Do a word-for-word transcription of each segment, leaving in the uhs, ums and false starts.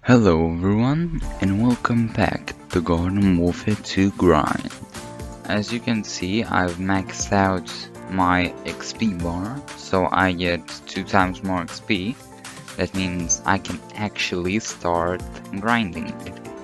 Hello everyone and welcome back to Garden Warfare two Grind. As you can see, I've maxed out my X P bar, so I get two times more X P. That means I can actually start grinding.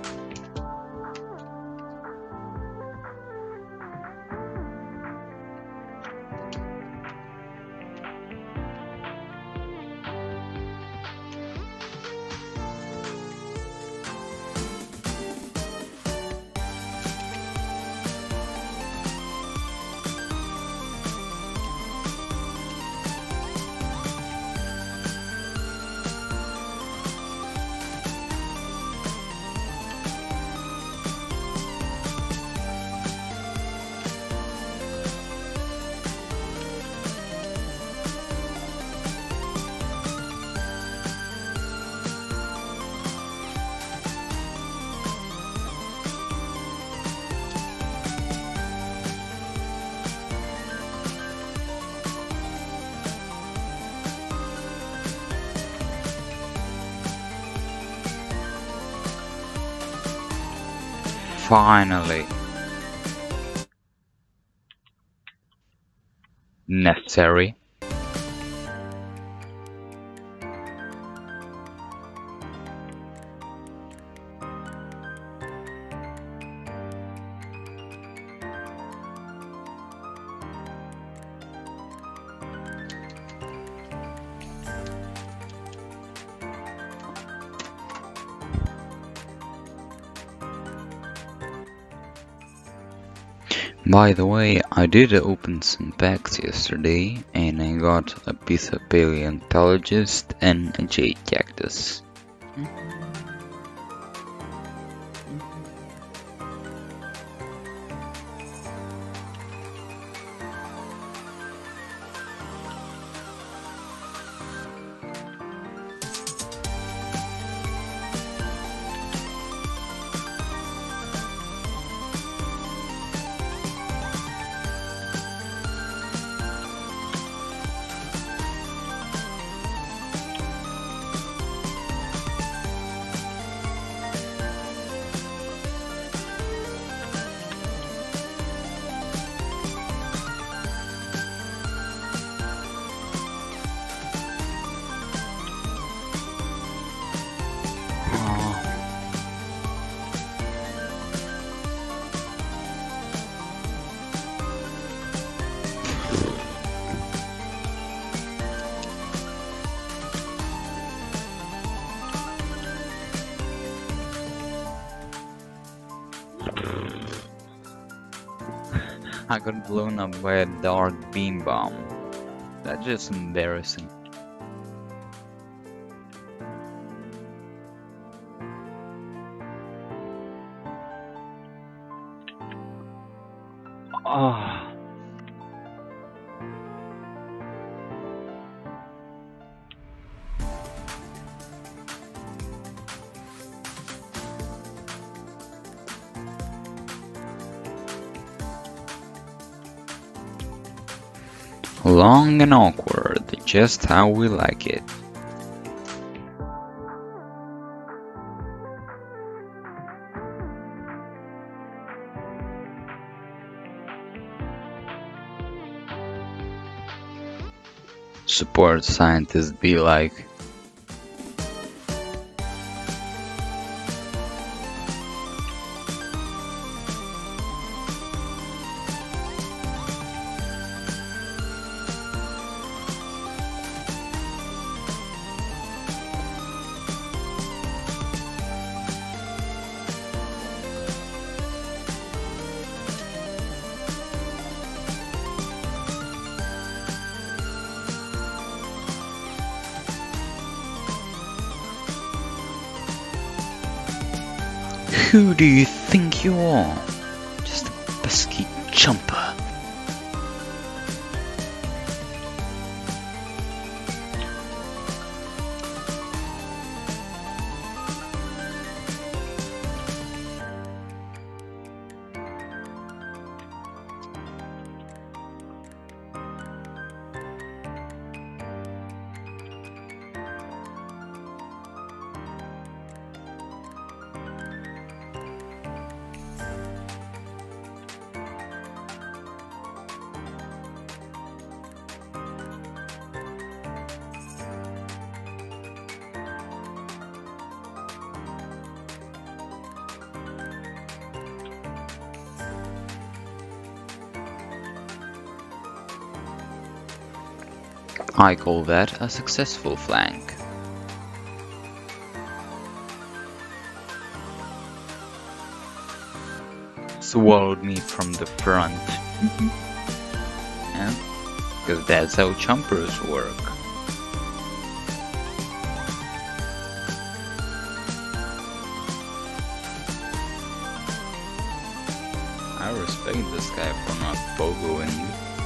Finally. Necessary. By the way, I did open some packs yesterday and I got a piece of paleontologist and a jade cactus. I got blown up by a dark beam bomb. That's just embarrassing. Ah. Long and awkward, just how we like it. Support scientists be like, who do you think you are? Just a pesky chumper. I call that a successful flank. Swallowed meat from the front. Yeah, because that's how chompers work. I respect this guy for not pogoing.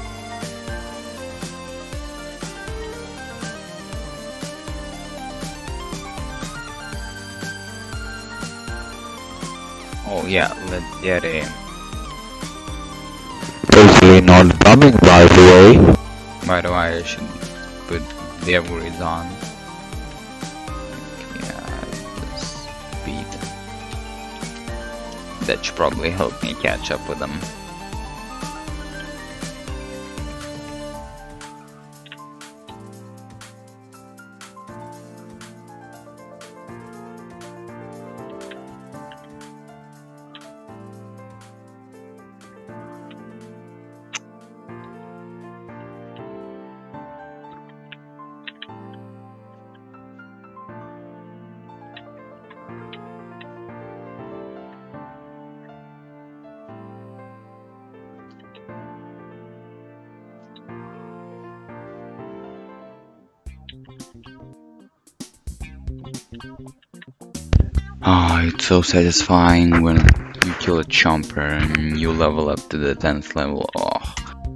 Oh yeah, let's get him. Totally not coming, by the way. By the way, I should put the upgrades on. Yeah, this speed. That should probably help me catch up with them. Ah, oh, it's so satisfying when you kill a chomper and you level up to the tenth level. Oh.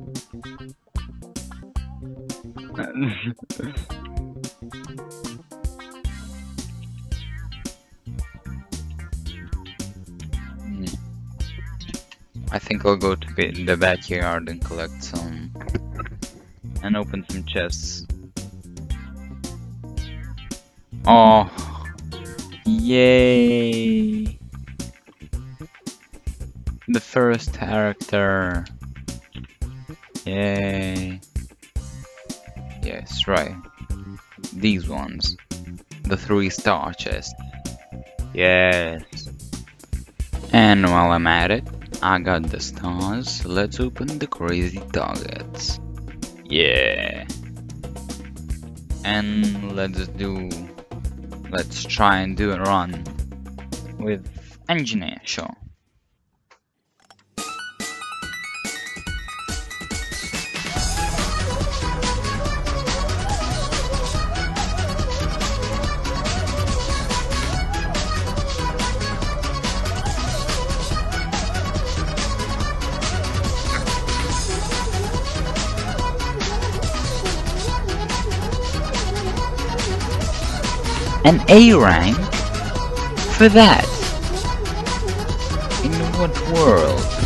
I think I'll go to the backyard and collect some and open some chests. Oh. Yay! The first character. Yay! Yes, right. These ones. The three star chest. Yes. And while I'm at it, I got the stars. Let's open the crazy targets. Yeah. And let's do Let's try and do a run with engineer, sure. An A rank? For that? In what world?